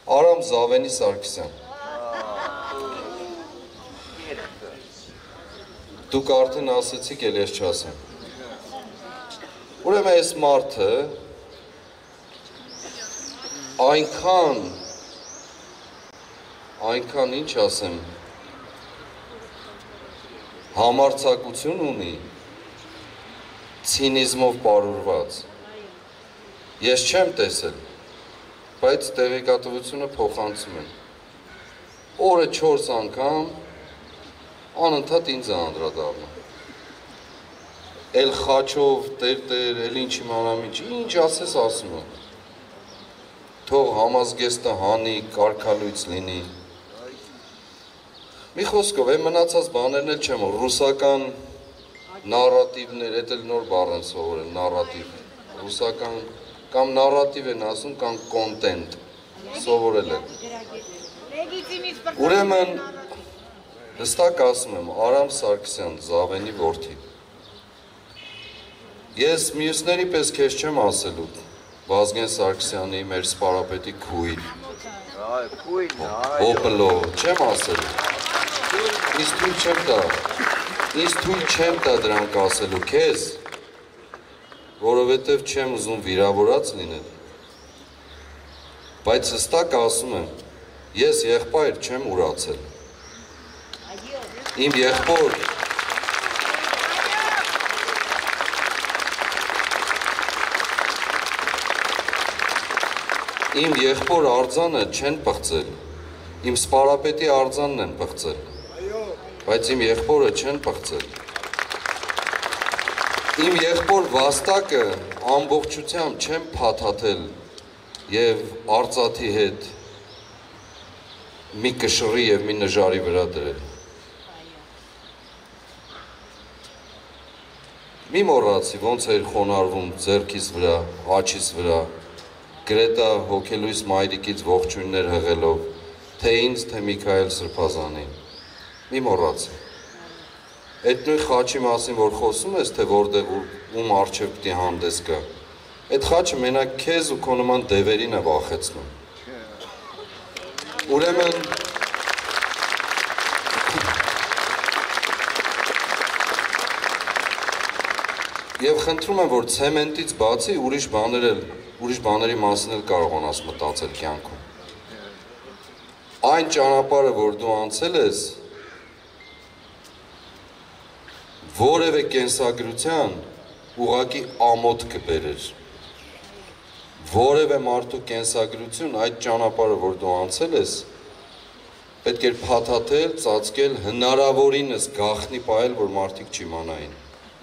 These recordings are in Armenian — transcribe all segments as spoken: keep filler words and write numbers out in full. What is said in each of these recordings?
Արամ Զավենի Սարգսյան։ Դուք արդեն ասեցիք, էլ ես չասեմ։ Ուրեմն այս մարդը այնքան, այնքան ինչ ասեմ, համարձակություն ունի, ցինիզմով պարուրված։ Ես չեմ տեսել, բայց տեղեկատվությունը փոխանցում են։ Օրը չորս անգամ անընդհատ ինձ է անդրադառնում։ Էլ խաչով, տեր-տեր, էլ ինչ իմանամ ինչ, ինչ ասես ասում եմ։ Թող համազգեստը հանի, կարգալույց լինի։ Մի խոսքով, այն մնացած բաներն էլ չեմ, ռուսական նարատիվներ, էդ էլ նոր բառ են սովորել, նարատիվ, ռուսական կամ նարատիվ են ասում, կամ կոնտենտ, սովորել են։ Ուրեմն, հստակ ասում եմ, Արամ Սարգսյան, Զավենի որդի։ Ես մյուսների պես քեզ չեմ ասելու, Վազգեն Սարգսյանի, մեր սպարապետի քույր, հոպլո, չեմ ասելու, ինձ թույլ չեմ տա, ինձ թույլ չեմ տա դրանք ասելու քեզ, որովհետև չեմ ուզում վիրավորած լինել, բայց հստակ ասում եմ, ես եղբայր չեմ ուրացել, իմ եղբոր, իմ եղբոր արձանը չեն պղծել, իմ սպարապետի արձանն են պղծել, բայց իմ եղբորը չեն պղծել։ Իմ եղբոր վաստակը ամբողջությամբ չեն փաթաթել և արծաթի հետ մի կշռի և մի նժարի վրա դրել։ Մի մոռացի, ոնց էր խոնարհվում ձեռքիս վրա, աջիս վրա, գրետա հոգելույս մայրիկից ողջույններ հղելով, թե ինձ, թե Միքայել Սրբազանին, մի մոռացի։ Այդ նույն խաչի մասին, որ խոսում ես, թե որտեղ ում առջև պիտի հանդես գա, այդ խաչը մենակ քեզ ու քո նման դևերին է վախեցնում։ Ուրեմն Եվ խնդրում եմ, որ ցեմենտից բացի ուրիշ բաներ էլ ուրիշ բաների մասին էլ կարողանաս մտածել կյանքում։ Այն ճանապարհը, որ դու անցել ես, որևէ կենսագրության ուղղակի ամոթ կբերեր։ Որևէ մարդու կենսագրություն այդ ճանապարհը, որ դու անցել ես, պետք էր փաթաթել, ծածկել, հնարավորինս գաղտնի պահել, որ մարդիկ չիմանային։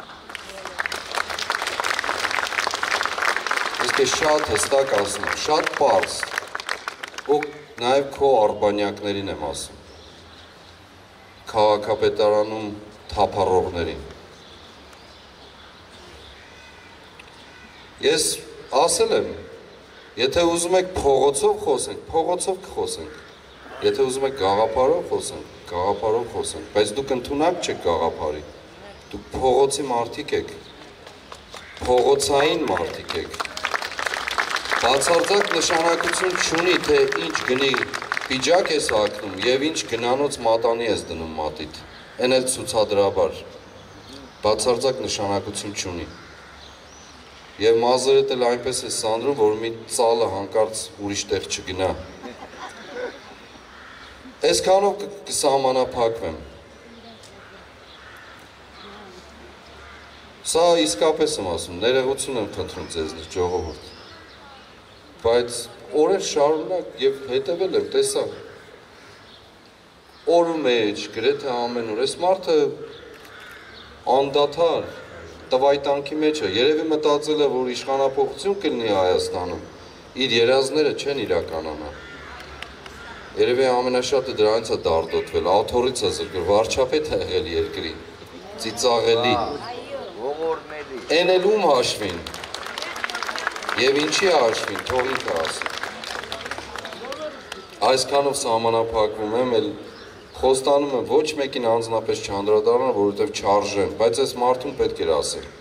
Ես շատ հստակ ասում եմ, շատ պարզ, ու նաև քո արբանյակներին եմ ասում, քաղաքապետարանում թափառողներին։ Ես ասել եմ, եթե ուզում եք փողոցով խոսենք, փողոցով կխոսենք, եթե ուզում եք գաղափարով խոսենք, գաղափարով խոսենք, բայց դուք ընդունակ չեք գաղափարի, դուք փողոցի մարդիկ եք, փողոցային մարդիկ եք, բացարձակ նշանակություն չունի, թե ինչ գնի պիջակ ես հագնում և ինչ գնանոց մատանի ես դնում մատիդ, են էլ ցուցադրաբար, բացարձակ նշանակություն չունի։ Եվ մազերդ էլ այնպես է սանդրում, որ մի ծալը հանկարծ ուրիշ տեղ չգնա։ Այսքանով կսահմանափակվեմ։ Սա իսկապես եմ ասում, ներողություն եմ խնդրում ձեզնից ժողովուրդ։ Բայց օրեր շարունակ և հետևել եմ, տեսա, օր ու մեջ, գրեթե ամեն օր, այս մարդը անդադար, տվայտանքի մեջ է, երևի մտածել է, որ իշխանափոխություն կլինի Հայաստանում, իր երազները չեն իրականանա։ Երևի ամենաշատը դրանից է դարդոտվել, աթոռից է զրկվել, վարչապետ է եղել երկրի, ծիծաղելի, էն էլ ում հաշվին, և ինչի հաշվին, թող ինքը ասի։ Այսքանով սահմանափակվում եմ, էլ խոստանում եմ ոչ մեկին անձնապես չանդրադառնալ, որովհետև չարժեմ, բայց այս մարդուն պետք էր ասել։